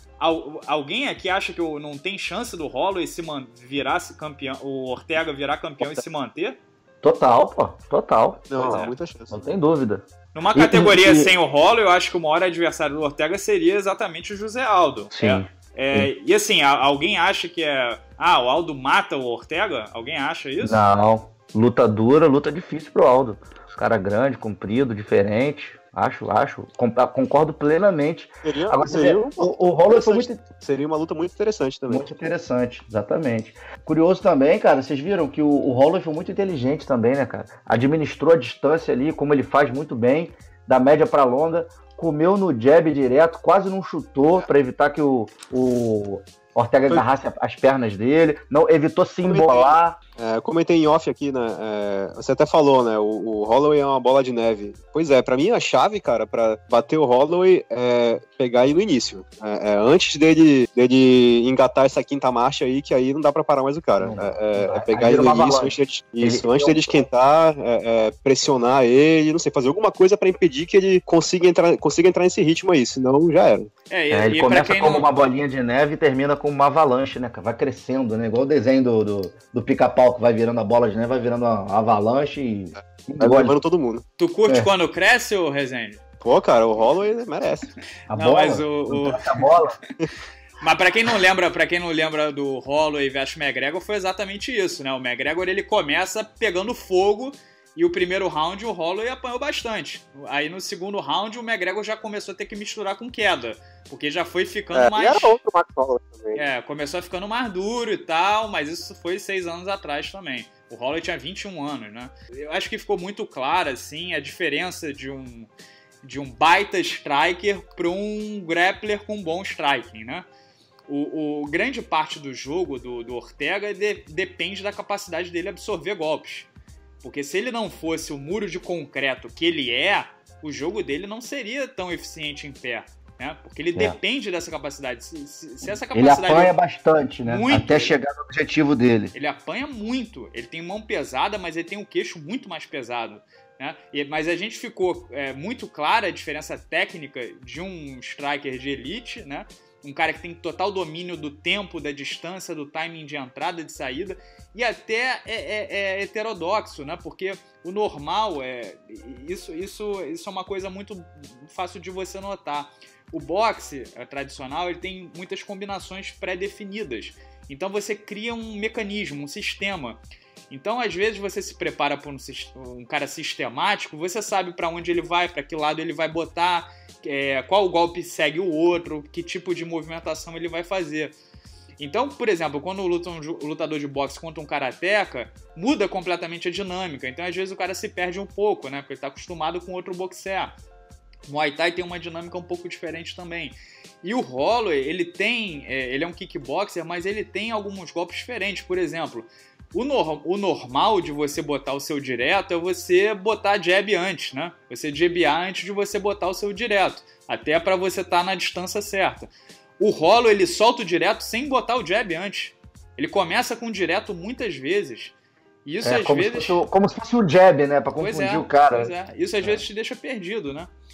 Al- alguém aqui acha que eu- não tem chance do Holloway se man- virar se campeão, o Ortega virar campeão e se manter? Total, pô. Total. Não, Pois é. muita chance. Não tem dúvida. Numa E- categoria e- sem o Holloway, eu acho que o maior adversário do Ortega seria exatamente o José Aldo. Sim. É. É, e assim, a- alguém acha que é. Ah, o Aldo mata o Ortega? Alguém acha isso? Não. Luta dura, luta difícil pro Aldo. Cara grande, comprido, diferente. Acho, acho. Com- Concordo plenamente. Seria, Agora, você seria, vê, um- o, o Holloway foi muito, seria uma luta muito interessante também. muito interessante, exatamente. Curioso também, cara, vocês viram que o, o Holloway foi muito inteligente também, né, cara? Administrou a distância ali, como ele faz muito bem, da média pra longa, comeu no jab direto, quase não chutou pra evitar que o, o Ortega Foi- agarrasse as pernas dele, não evitou se Foi- embolar. É, eu comentei em off aqui, né? é, você até falou, né? O, o Holloway é uma bola de neve. Pois é, pra mim a chave, cara, pra bater o Holloway é pegar aí no início. É, é, antes dele, dele engatar essa quinta marcha aí, que aí não dá pra parar mais o cara. Não, É, não é, dá. é pegar Aí ele vira no uma início, avalanche. antes dele, isso, Ele- antes dele esquentar, é, é, pressionar ele, não sei, fazer alguma coisa pra impedir que ele consiga entrar, consiga entrar nesse ritmo aí, senão já era. É, e, É, ele e pra começa quem como não. uma bolinha de neve e termina como uma avalanche, né, cara? Vai crescendo, né? Igual o desenho do, do, do pica-pau que vai virando a bola de neve, vai virando uma avalanche e. Vai engole levando todo mundo. Tu curte É. quando cresce, ô Rezende? Pô, cara, o Holloway merece. a Não, bola. mas o- o- A bola. Mas pra quem não lembra, para quem não lembra do Holloway versus McGregor, foi exatamente isso, né? O McGregor ele começa pegando fogo e o primeiro round o Holloway apanhou bastante. Aí no segundo round o McGregor já começou a ter que misturar com queda, porque já foi ficando É, e mais. era outro Max Holloway também. É, começou a ficando mais duro e tal, mas isso foi seis anos atrás também. O Holloway tinha vinte e um anos, né? Eu acho que ficou muito clara, assim, a diferença de um, de um baita striker para um grappler com bom striking, né? O, o grande parte do jogo do, do Ortega de- depende da capacidade dele absorver golpes. Porque se ele não fosse o muro de concreto que ele é, o jogo dele não seria tão eficiente em pé. Né? Porque ele É. depende dessa capacidade. Se, se- se essa Ele capacidade. apanha bastante, né? Muito. Até chegar no objetivo dele. Ele apanha muito. Ele tem mão pesada, mas ele tem o queixo muito mais pesado. Né? E- mas a gente ficou é, muito clara a diferença técnica de um striker de elite, né? Um cara que tem total domínio do tempo, da distância, do timing de entrada e de saída, e até é, é- é heterodoxo, né? Porque o normal, é isso, isso, isso é uma coisa muito fácil de você notar. O boxe é, tradicional ele tem muitas combinações pré-definidas. Então você cria um mecanismo, um sistema. Então, às vezes, você se prepara para um, sis- um cara sistemático, você sabe para onde ele vai, para que lado ele vai botar, é, qual golpe segue o outro, que tipo de movimentação ele vai fazer. Então, por exemplo, quando luta um ju- lutador de boxe contra um karateca, muda completamente a dinâmica. Então, às vezes, o cara se perde um pouco, né? Porque ele está acostumado com outro boxer. Muay Thai tem uma dinâmica um pouco diferente também. E o Holloway, ele tem... é, ele é um kickboxer, mas ele tem alguns golpes diferentes. Por exemplo, o, nor- o normal de você botar o seu direto é você botar jab antes, né? Você jabear antes de você botar o seu direto. Até para você estar na distância certa. O Holloway, ele solta o direto sem botar o jab antes. Ele começa com o direto muitas vezes. E isso É, às como, vezes... se fosse, o- como se fosse um jab, né? Pra Pois confundir é, o cara. pois é. Isso às vezes te deixa perdido, né?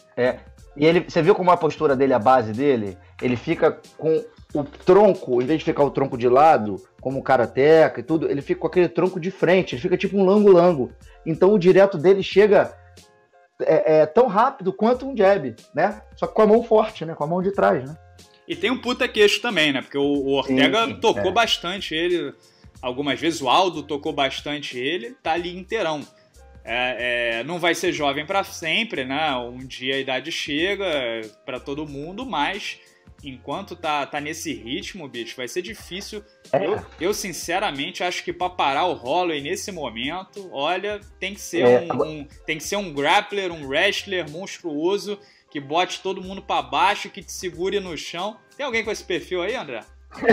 É, e ele, você viu como a postura dele, a base dele? Ele fica com o tronco, em vez de ficar o tronco de lado, como o karateca e tudo, ele fica com aquele tronco de frente, ele fica tipo um lango-lango. Então o direto dele chega é, é, tão rápido quanto um jab, né? Só que com a mão forte, né? Com a mão de trás, né? E tem um puta queixo também, né? Porque o, o Ortega sim, sim, tocou é. bastante ele algumas vezes, o Aldo tocou bastante ele, tá ali inteirão. É, é, não vai ser jovem para sempre, né? Um dia a idade chega para todo mundo, mas enquanto tá, tá nesse ritmo, bicho, vai ser difícil. É. Eu, eu, sinceramente, acho que para parar o Holloway nesse momento, olha, tem que ser, é. um, um, tem que ser um grappler, um wrestler monstruoso, que bote todo mundo para baixo, que te segure no chão. Tem alguém com esse perfil aí, André?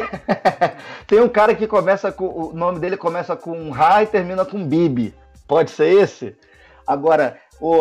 Tem um cara que começa com... O nome dele começa com Ra e termina com Bibi. Pode ser esse? Agora, o,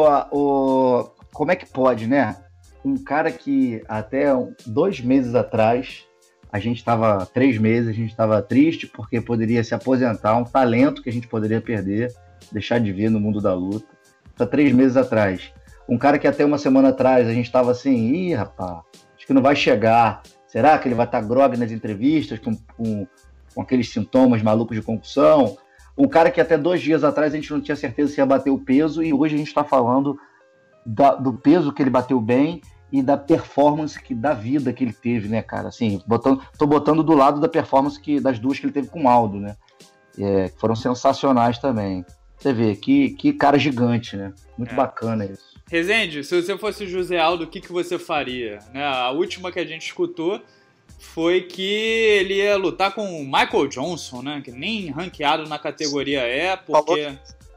o, como é que pode, né? Um cara que até dois meses atrás, a gente estava, três meses, a gente estava triste porque poderia se aposentar, um talento que a gente poderia perder, deixar de ver no mundo da luta. Há três meses atrás. Um cara que até uma semana atrás a gente estava assim, ih, rapaz, acho que não vai chegar. Será que ele vai estar grog nas entrevistas com, com, com aqueles sintomas malucos de concussão? Um cara que até dois dias atrás a gente não tinha certeza se ia bater o peso e hoje a gente está falando da, do peso que ele bateu bem e da performance que, da vida que ele teve, né, cara? Assim, botando, tô botando do lado da performance que, das duas que ele teve com o Aldo, né? É, foram sensacionais também. Você vê, que, que cara gigante, né? Muito é. bacana isso. Rezende, se você fosse o José Aldo, o que, que você faria? Né? A última que a gente escutou foi que ele ia lutar com o Michael Johnson, né? Que nem ranqueado na categoria é, porque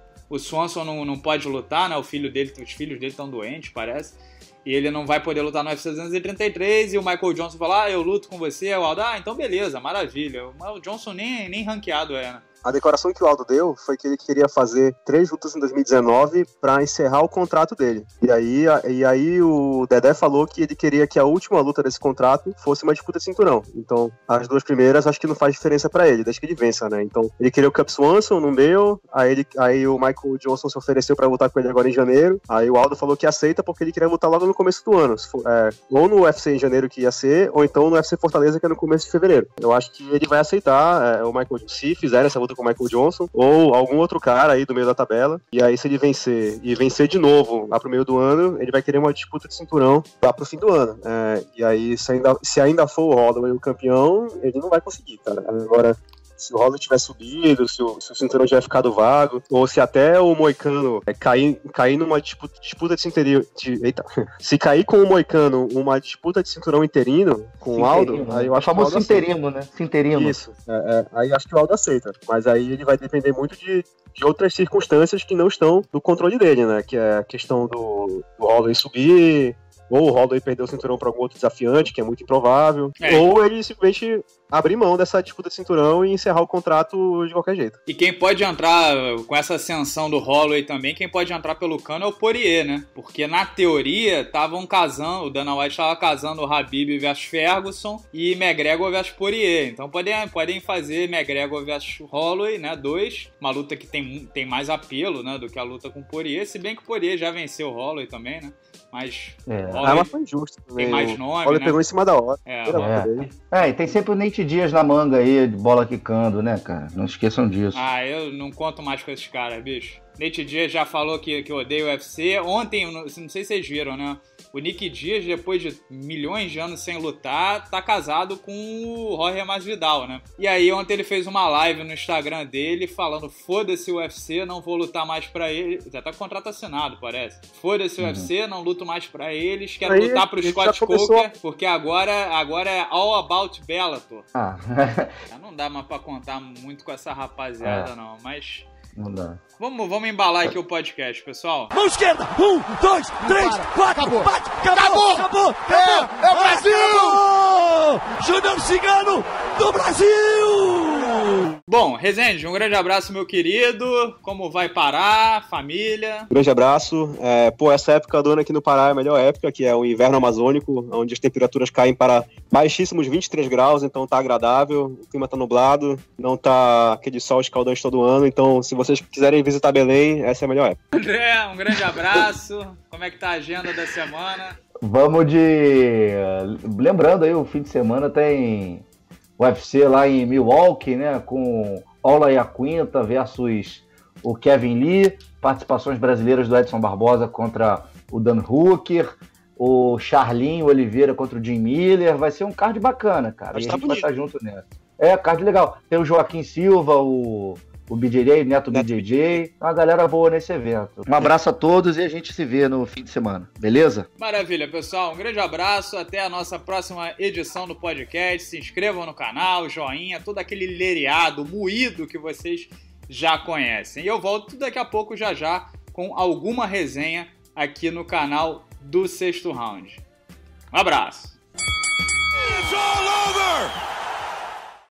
o Swanson não, não pode lutar, né? O filho dele, os filhos dele estão doentes, parece. E ele não vai poder lutar no U F C duzentos e trinta e três, e o Michael Johnson fala, ah, eu luto com você, o Aldo, ah, então beleza, maravilha. O Johnson nem, nem ranqueado é, né? A declaração que o Aldo deu foi que ele queria fazer três lutas em dois mil e dezenove para encerrar o contrato dele. E aí, e aí o Dedé falou que ele queria que a última luta desse contrato fosse uma disputa de cinturão. Então, as duas primeiras acho que não faz diferença para ele, desde que ele vença, né? Então, ele queria o Cub Swanson, não deu. Aí, ele, aí o Michael Johnson se ofereceu para lutar com ele agora em janeiro. Aí o Aldo falou que aceita porque ele queria lutar logo no começo do ano. É, ou no U F C em janeiro, que ia ser, ou então no U F C Fortaleza, que é no começo de fevereiro. Eu acho que ele vai aceitar é, o Michael Johnson, se fizer essa luta com o Michael Johnson, ou algum outro cara aí do meio da tabela, e aí se ele vencer, e vencer de novo lá pro meio do ano, ele vai querer uma disputa de cinturão lá pro fim do ano, é, e aí se ainda, se ainda for o Holloway o campeão, ele não vai conseguir, cara. Agora, se o Holloway tiver subido, se o, se o cinturão tiver ficado vago, ou se até o Moicano é, cair, cair numa disputa, disputa de cinturão. De, eita. Se cair com o Moicano uma disputa de cinturão interino com o Aldo, aí eu acho que o famoso interino, né? Interino. Isso. É, é, aí acho que o Aldo aceita. Mas aí ele vai depender muito de, de outras circunstâncias que não estão no controle dele, né? Que é a questão do, do Holloway subir, ou o Holloway perder o cinturão para algum outro desafiante, que é muito improvável, é. ou ele simplesmente abrir mão dessa disputa de cinturão e encerrar o contrato de qualquer jeito. E quem pode entrar com essa ascensão do Holloway também, quem pode entrar pelo cano é o Poirier, né? Porque na teoria estavam casando, o Dana White estava casando o Khabib versus Ferguson e McGregor versus Poirier. Então podem, podem fazer McGregor versus Holloway, né? Dois, uma luta que tem, tem mais apelo, né? Do que a luta com o Poirier, se bem que o Poirier já venceu o Holloway também, né? Mas é. Holloway, ah, mas foi injusto também. Tem mais nome, Holloway né? pegou em cima da hora. É, é. é e tem sempre o Nate Diaz na manga aí, de bola quicando, né, cara? Não esqueçam disso. Ah, eu não conto mais com esses caras, bicho. Nate Diaz já falou que, que odeia o U F C. Ontem, não, não sei se vocês viram, né? O Nick Diaz, depois de milhões de anos sem lutar, tá casado com o Jorge Masvidal, né? E aí ontem ele fez uma live no Instagram dele falando, foda-se o U F C, não vou lutar mais pra ele. Já tá com contrato assinado, parece. Foda-se o uhum. U F C, não luto mais pra eles, quero aí, lutar pro Scott Coker, porque agora, agora é all about Bellator. Ah. Já não dá mais pra contar muito com essa rapaziada, é. não, mas... Não dá. Vamos, vamos embalar aqui o podcast, pessoal. Mão esquerda! Um, dois, três, quatro! Acabou! Bate, acabou! Acabou! acabou, É, é o Brasil! Acabou! Júnior Cigano do Brasil! Bom, Rezende, um grande abraço, meu querido. Como vai Pará, família? Grande abraço. É, pô, essa época do ano aqui no Pará é a melhor época, que é o inverno amazônico, onde as temperaturas caem para baixíssimos vinte e três graus, então tá agradável, o clima tá nublado, não tá aquele sol escaldante todo ano, então se vocês quiserem visitar Belém, essa é a melhor época. André, um grande abraço. Como é que tá a agenda da semana? Vamos de... Lembrando aí, o fim de semana tem U F C lá em Milwaukee, né? Com Ola Iaquinta versus o Kevin Lee. Participações brasileiras do Edson Barbosa contra o Dan Hooker. O Charlinho Oliveira contra o Jim Miller. Vai ser um card bacana, cara. Mas e tá a gente bonito. vai estar junto nessa. É, card legal. Tem o Joaquim Silva, o... o B J J, Neto B J J, uma galera boa nesse evento. Um abraço a todos e a gente se vê no fim de semana, beleza? Maravilha, pessoal. Um grande abraço. Até a nossa próxima edição do podcast. Se inscrevam no canal, joinha, todo aquele lereado, moído que vocês já conhecem. E eu volto daqui a pouco, já já, com alguma resenha aqui no canal do Sexto Round. Um abraço. It's all over!